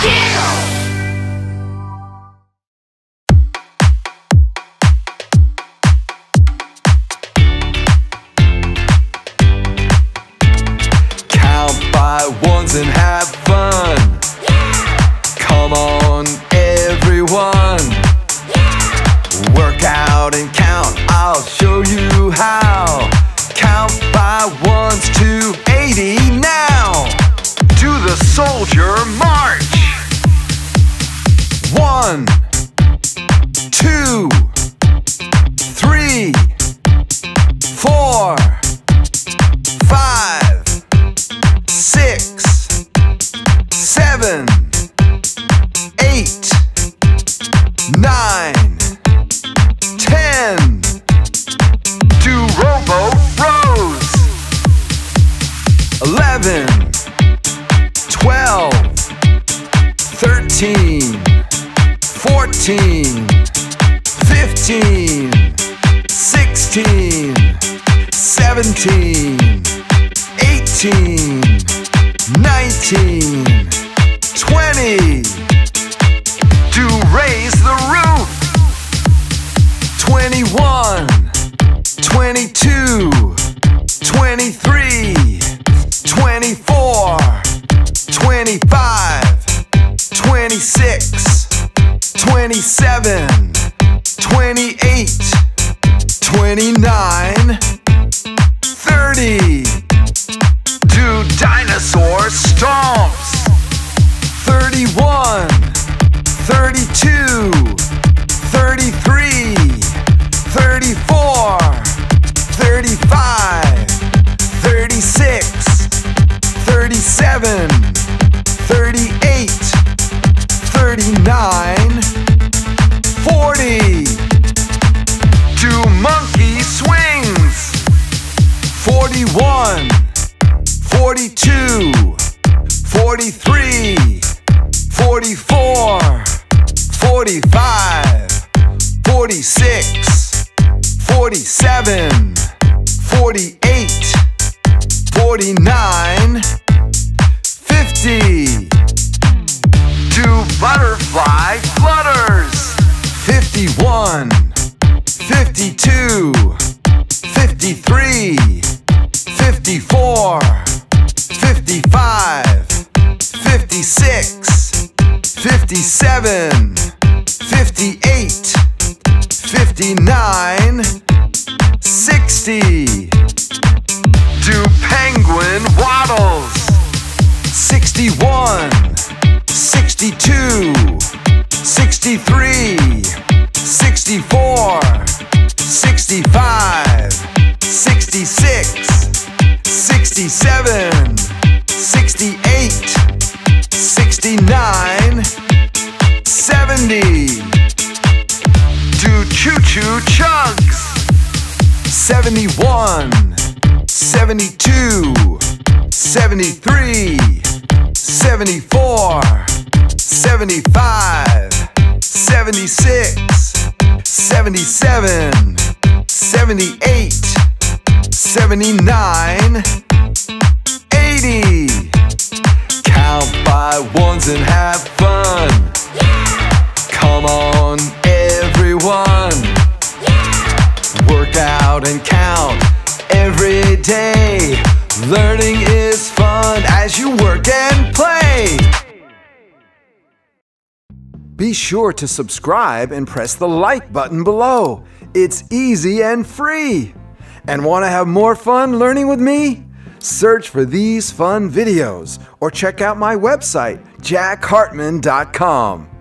Ones and have fun. Yeah! Come on, everyone. Yeah! Work out and count, I'll show you how. Count by ones to 80 now. Do the soldier march. 1, 2, 3, 4, 5, 6, 7, 8, 9, 10. Do rowboat rows. 11, 12, 13, 14, 15, 16, 17, 18, 19, 20. Do raise the roof. 21, 22, 23, 24, 25, 26, 27, 28, 29, 30. Do dinosaur stomps. 31, 32, 33, 34, 35, 36, 37, 38, 39, 40. Do monkey swings. 41, 42, 43, 44, 45, 46, 47, 48, 49, 50. Do butterfly flutters. 51, 52, 53, 54, 55, 56, 57, 58, 59, 60. Do penguin waddles. 61, 62, 63, 64, 65, 66, 67, 68, 69, 70. Do choo chugs. 71, 72, 73, 74, 75, 76, 77, 78, 79, 80. Count by ones and have fun. Yeah! Come on, everyone. Yeah! Work out and count every day. Learning is fun as you work and play. Be sure to subscribe and press the like button below. It's easy and free. And want to have more fun learning with me? Search for these fun videos or check out my website, jackhartmann.com.